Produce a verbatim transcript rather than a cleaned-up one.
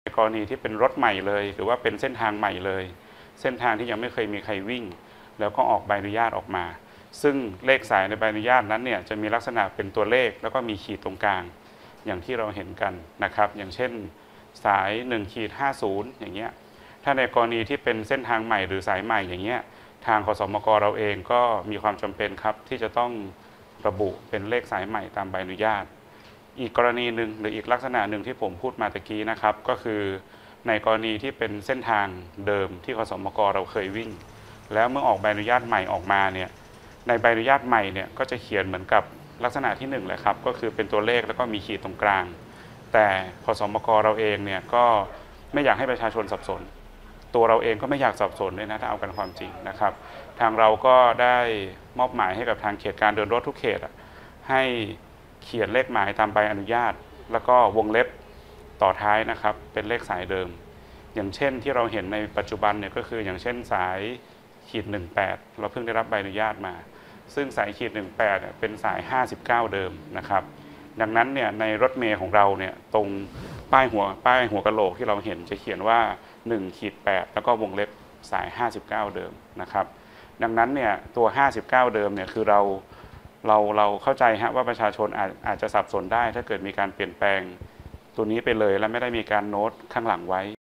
ในกรณีที่เป็นรถใหม่เลยหรือว่าเป็นเส้นทางใหม่เลยเส้นทางที่ยังไม่เคยมีใครวิ่งแล้วก็ออกใบอนุญาตออกมาซึ่งเลขสายในใบอนุญาตนั้นเนี่ยจะมีลักษณะเป็นตัวเลขแล้วก็มีขีดตรงกลางอย่างที่เราเห็นกันนะครับอย่างเช่นสายหนึ่งขีดห้าสิบอย่างเงี้ยถ้าในกรณีที่เป็นเส้นทางใหม่หรือสายใหม่อย่างเงี้ยทางขสมกเราเองก็มีความจำเป็นครับที่จะต้องระบุเป็นเลขสายใหม่ตามใบอนุญาตอีกกรณีหนึ่งหรืออีกลักษณะหนึ่งที่ผมพูดมาตะกี้นะครับก็คือในกรณีที่เป็นเส้นทางเดิมที่ขสมกเราเคยวิ่งแล้วเมื่อออกใบอนุญาตใหม่ออกมาเนี่ยในใบอนุญาตใหม่เนี่ยก็จะเขียนเหมือนกับลักษณะที่หนึ่งเลยครับก็คือเป็นตัวเลขแล้วก็มีขีดตรงกลางแต่ขสมกเราเองเนี่ยก็ไม่อยากให้ประชาชนสับสนตัวเราเองก็ไม่อยากสับสนด้วยนะถ้าเอากันความจริงนะครับทางเราก็ได้มอบหมายให้กับทางเขตการเดินรถทุกเขตให้เขียนเลขหมายตามใบอนุญาตแล้วก็วงเล็บต่อท้ายนะครับเป็นเลขสายเดิมอย่างเช่นที่เราเห็นในปัจจุบันเนี่ยก็คืออย่างเช่นสายขีดหนึ่งแปดเราเพิ่งได้รับใบอนุญาตมาซึ่งสายขีดหนึ่งแปดเป็นสายห้าสิบเก้าเดิมนะครับดังนั้นเนี่ยในรถเมล์ของเราเนี่ยตรงป้ายหัวป้ายหัวกะโหลกที่เราเห็นจะเขียนว่าหนึ่งขีดแปดแล้วก็วงเล็บสายห้าสิบเก้าเดิมนะครับดังนั้นเนี่ยตัวห้าสิบเก้าเดิมเนี่ยคือเราเราเราเข้าใจฮะว่าประชาชนอาจอาจจะสับสนได้ถ้าเกิดมีการเปลี่ยนแปลงตัวนี้ไปเลยและไม่ได้มีการโน้ตข้างหลังไว้